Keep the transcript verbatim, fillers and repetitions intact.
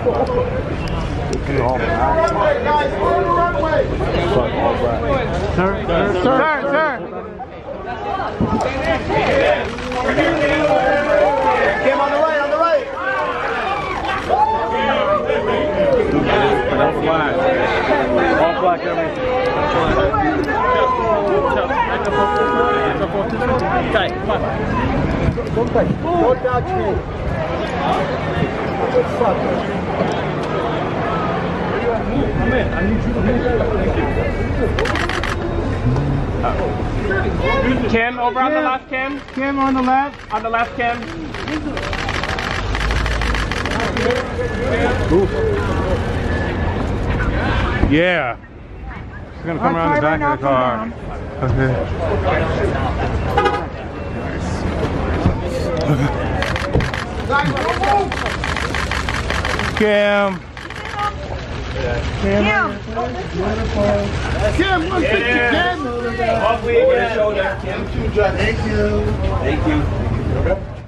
Sir, sir, sir, sir. Kim on the right, on the right. All black. All black, everything. Okay, come on. Don't touch. Don't touch me. Good fuck. Come in. I need you to move. Thank you. Kim, over on the left, Kim. Kim on the left. On the left, Kim. Yeah. She's gonna come around the back of the car. Okay. Kim. Kim. Kim, one fifty, Kim. Off we get shoulder. Thank you. Thank you. Thank you.